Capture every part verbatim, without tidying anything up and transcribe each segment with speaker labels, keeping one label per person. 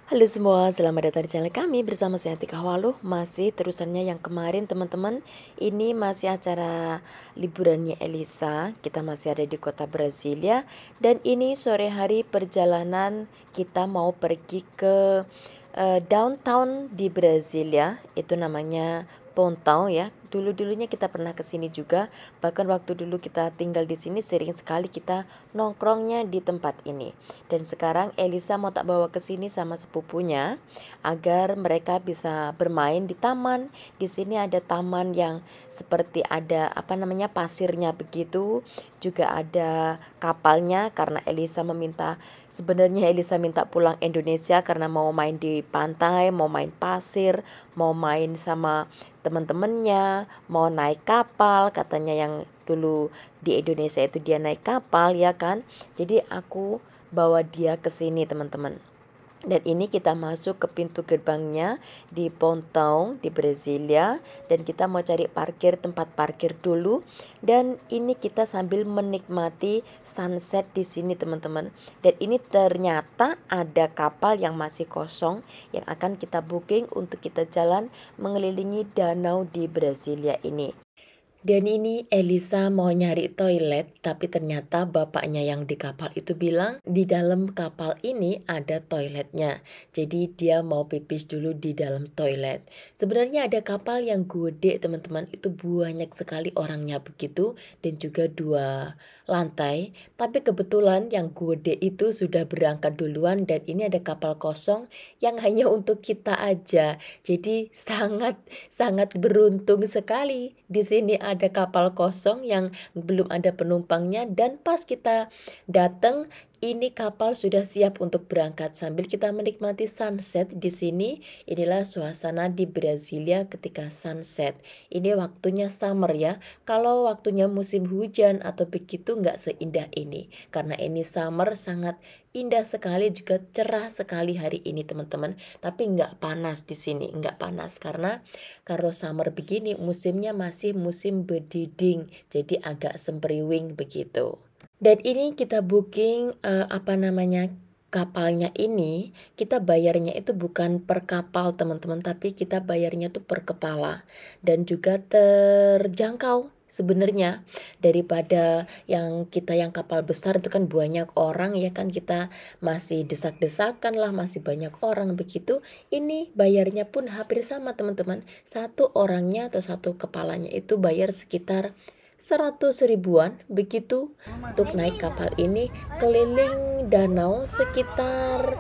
Speaker 1: Halo semua, selamat datang di channel kami bersama saya Tika Waluh. Masih terusannya yang kemarin teman-teman. Ini masih acara liburannya Elisa. Kita masih ada di kota Brasilia. Dan ini sore hari perjalanan kita mau pergi ke uh, downtown di Brasilia. Itu namanya Pontão ya. Dulu-dulunya kita pernah ke sini juga. Bahkan waktu dulu kita tinggal di sini sering sekali kita nongkrongnya di tempat ini. Dan sekarang Elisa mau tak bawa ke sini sama sepupunya agar mereka bisa bermain di taman. Di sini ada taman yang seperti ada apa namanya pasirnya begitu. Juga ada kapalnya karena Elisa meminta sebenarnya Elisa minta pulang Indonesia karena mau main di pantai, mau main pasir, mau main sama teman-temannya, mau naik kapal, katanya yang dulu di Indonesia itu dia naik kapal ya kan. Jadi aku bawa dia ke sini teman-teman. Dan ini kita masuk ke pintu gerbangnya di Pontão di Brasilia. Dan kita mau cari parkir, tempat parkir dulu. Dan ini kita sambil menikmati sunset di sini teman-teman. Dan ini ternyata ada kapal yang masih kosong yang akan kita booking untuk kita jalan mengelilingi danau di Brasilia ini. Dan ini Elisa mau nyari toilet, tapi ternyata bapaknya yang di kapal itu bilang di dalam kapal ini ada toiletnya. Jadi dia mau pipis dulu di dalam toilet. Sebenarnya ada kapal yang gede teman-teman, itu banyak sekali orangnya begitu dan juga dua lantai. Tapi kebetulan yang gede itu sudah berangkat duluan dan ini ada kapal kosong yang hanya untuk kita aja. Jadi sangat sangat beruntung sekali di sini ada ada kapal kosong yang belum ada penumpangnya dan pas kita datang ini kapal sudah siap untuk berangkat sambil kita menikmati sunset di sini. Inilah suasana di Brasilia ketika sunset. Ini waktunya summer ya. Kalau waktunya musim hujan atau begitu nggak seindah ini. Karena ini summer sangat indah sekali juga cerah sekali hari ini teman-teman. Tapi nggak panas di sini, nggak panas karena kalau summer begini musimnya masih musim bediding. Jadi agak sempriwing begitu. Dan ini kita booking uh, apa namanya kapalnya ini kita bayarnya itu bukan per kapal teman-teman tapi kita bayarnya tuh per kepala dan juga terjangkau sebenarnya daripada yang kita yang kapal besar itu kan banyak orang ya kan kita masih desak-desakan lah masih banyak orang begitu. Ini bayarnya pun hampir sama teman-teman, satu orangnya atau satu kepalanya itu bayar sekitar seratus ribuan begitu untuk naik kapal ini keliling danau sekitar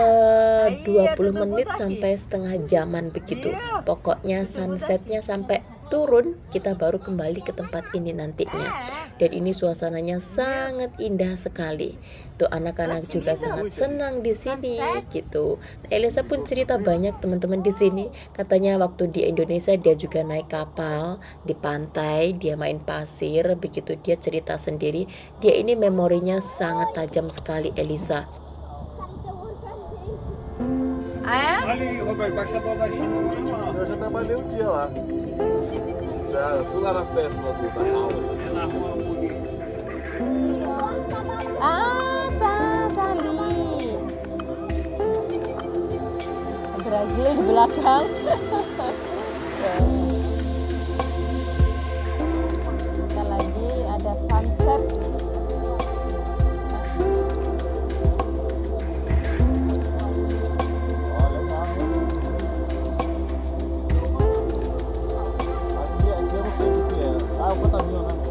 Speaker 1: uh, dua puluh menit sampai setengah jaman begitu. Pokoknya sunsetnya sampai turun kita baru kembali ke tempat ini nantinya. Dan ini suasananya sangat indah sekali. Tuh anak-anak juga sangat senang di sini gitu. Elisa pun cerita banyak teman-teman di sini. Katanya waktu di Indonesia dia juga naik kapal di pantai, dia main pasir, begitu dia cerita sendiri. Dia ini memorinya sangat tajam sekali Elisa.
Speaker 2: Ali, Roberto, baixa a baixinha.
Speaker 3: Eu já trabalhei um dia lá. Já fui lá na festa lá do da Howard.
Speaker 2: É na rua bonita.
Speaker 4: Ah, tá, tá ali. Brasil di belakang. Kita lagi ada sunset.
Speaker 3: Ah, o Pantanal, né?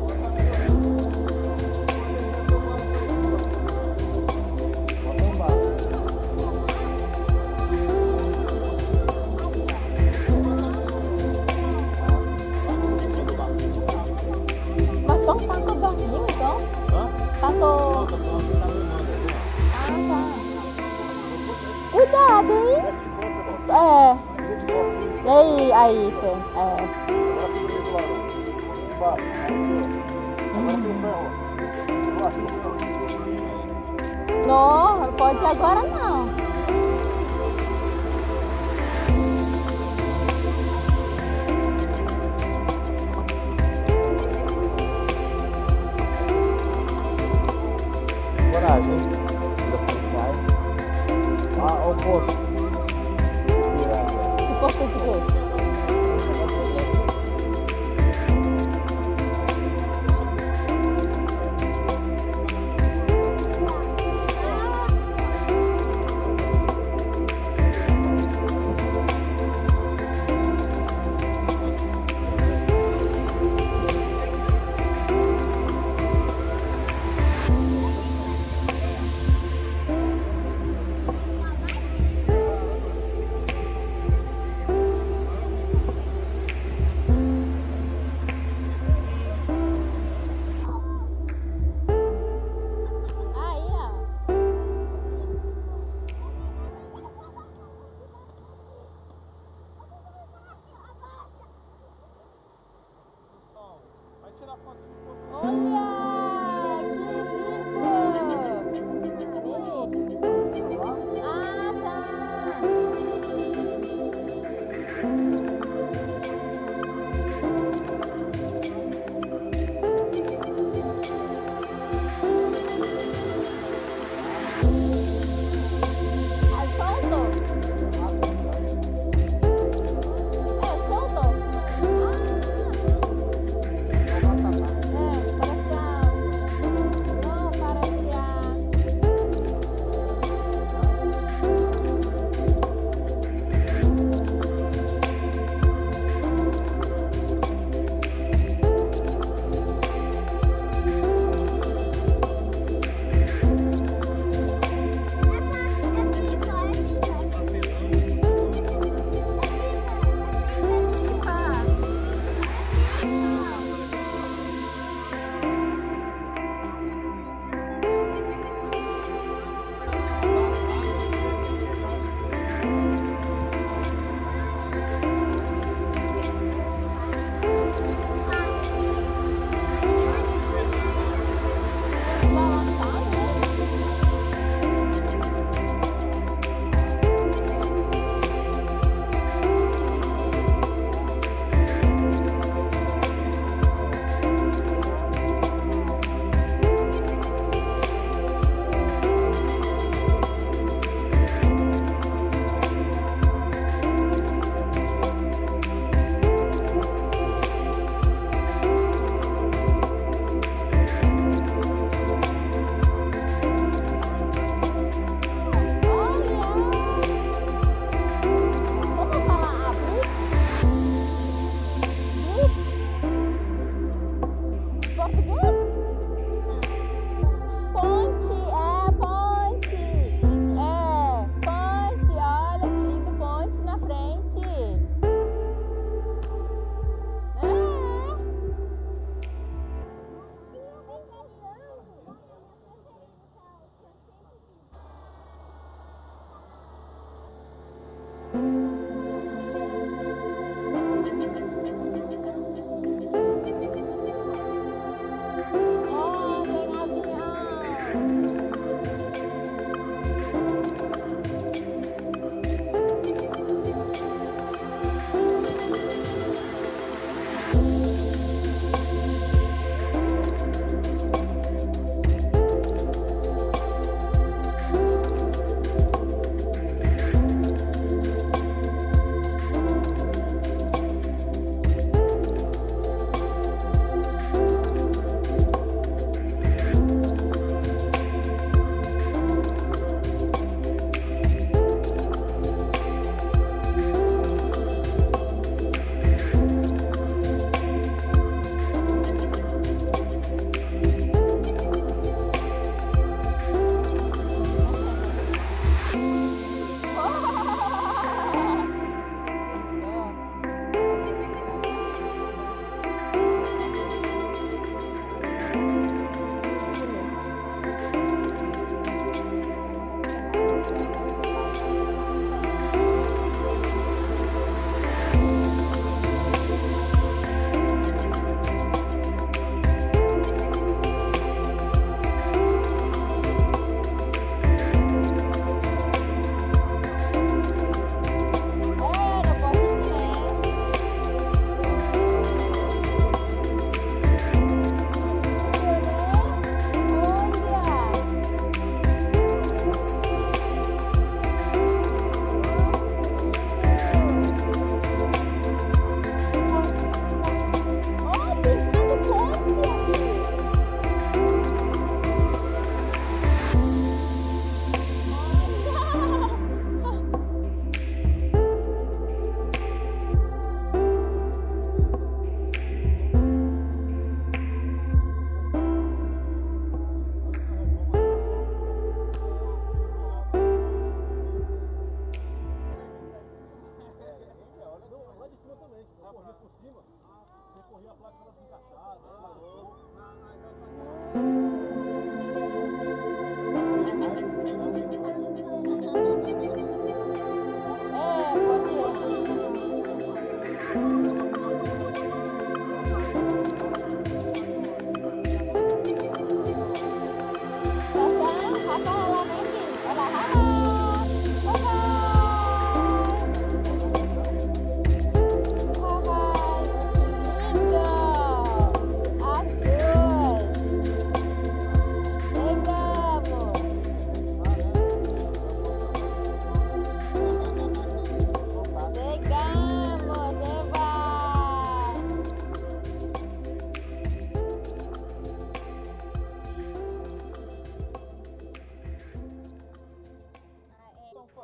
Speaker 4: Mas tong tá com barquinho então?
Speaker 3: Hã?
Speaker 4: Tá com... Ah, tá. Cuidado, hein? É. Aí, aí, Fê. É. Não, não pode ser agora não.
Speaker 3: Coragem. Ah, o posto.
Speaker 4: posto gitu.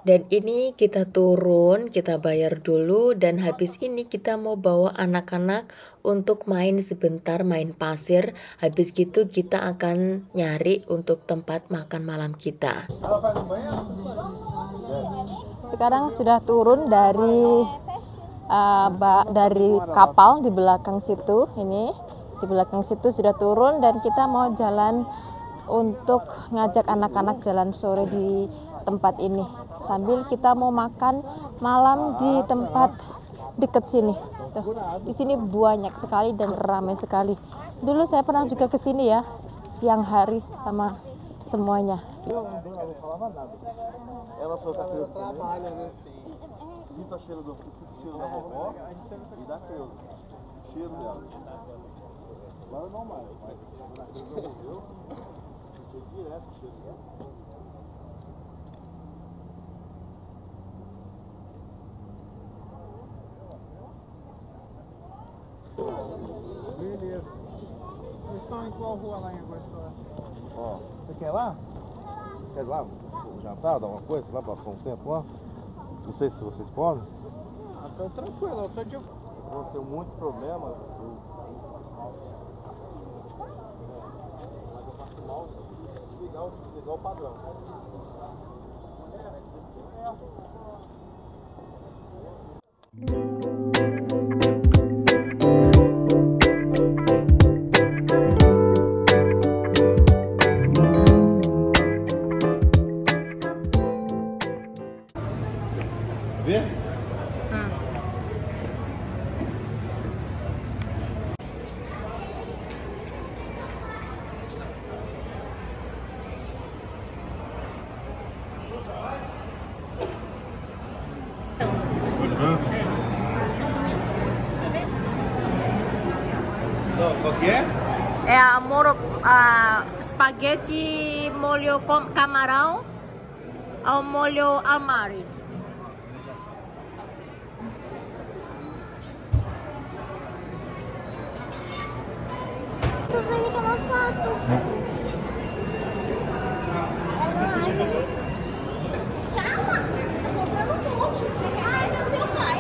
Speaker 1: Dan ini kita turun, kita bayar dulu, dan habis ini kita mau bawa anak-anak untuk main sebentar, main pasir. Habis gitu kita akan nyari untuk tempat makan malam kita.
Speaker 4: Sekarang sudah turun dari uh, ba- dari kapal di belakang situ. Ini di belakang situ sudah turun dan kita mau jalan untuk ngajak anak-anak jalan sore di tempat ini. Sambil kita mau makan malam di tempat dekat sini. Tuh, di sini banyak sekali dan ramai sekali. Dulu saya pernah juga ke sini ya, siang hari sama semuanya.
Speaker 3: Ela só tá trabalha, né? Sinta o cheiro do cheiro da vovó e da Creuza. O cheiro dela. Agora não mais, mas quando a Creuza morreu, sentiu direto o cheiro dela.
Speaker 2: Beleza. Eles estão em qual rua lá em Água Stora?
Speaker 3: Ó, você quer lá? Você quer ir lá jantar, dar uma coisa? Lá passar um tempo lá? Não sei se vocês podem.
Speaker 2: Ah, tô tranquilo, eu tô de...
Speaker 3: Eu vou ter muito problema. Eu... Mas eu faço mal desligar o, desligar o padrão. Vê? Não, qual que é?
Speaker 1: É a moro, a spaghetti molho com camarão ao molho almari.
Speaker 5: Tô vendo aquela foto. Calma! Você tá comprando um monte. Você quer raiva do seu pai.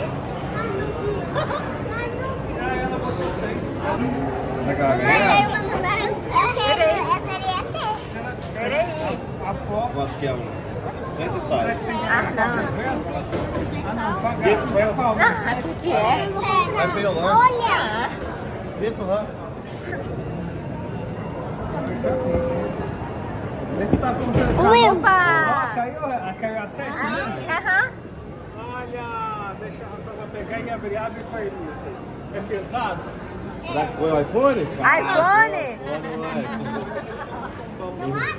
Speaker 3: Será que ela
Speaker 5: Mas
Speaker 3: ganhar?
Speaker 5: eu vou mandar as... Eu quero... É peraí.
Speaker 1: Peraí.
Speaker 2: A foto.
Speaker 3: Quanto que é um? Quanto você faz?
Speaker 1: Ah, não.
Speaker 2: Ah, não, pagar.
Speaker 3: Dentro, vai,
Speaker 1: Ah, aqui que é?
Speaker 3: vai ver o lanche.
Speaker 5: Olha!
Speaker 3: Dentro, né?
Speaker 2: Vê se tá contando.
Speaker 5: Will.
Speaker 1: Opa!
Speaker 2: Caiu, caiu a sete, né?
Speaker 1: Aham.
Speaker 2: Olha, deixa a Rafaela pegar e abrir, abre com a Elisa. É pesado?
Speaker 3: Será que foi o iPhone?
Speaker 1: iPhone?
Speaker 3: Não vai.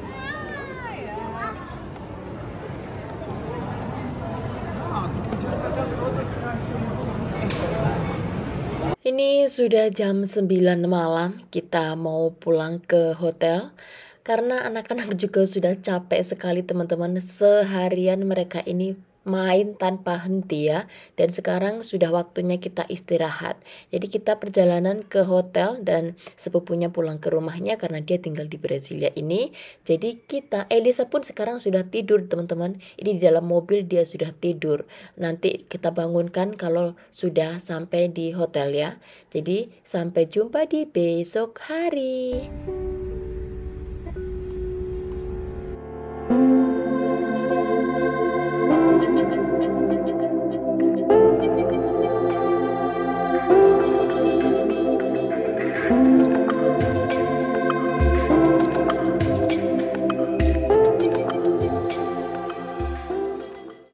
Speaker 1: Ini sudah jam sembilan malam, kita mau pulang ke hotel. Karena anak-anak juga sudah capek sekali teman-teman, seharian mereka ini main tanpa henti ya. Dan sekarang sudah waktunya kita istirahat. Jadi kita perjalanan ke hotel dan sepupunya pulang ke rumahnya karena dia tinggal di Brasilia ini. Jadi kita, Elisa pun sekarang sudah tidur teman-teman. Ini di dalam mobil dia sudah tidur. Nanti kita bangunkan kalau sudah sampai di hotel ya. Jadi sampai jumpa di besok hari.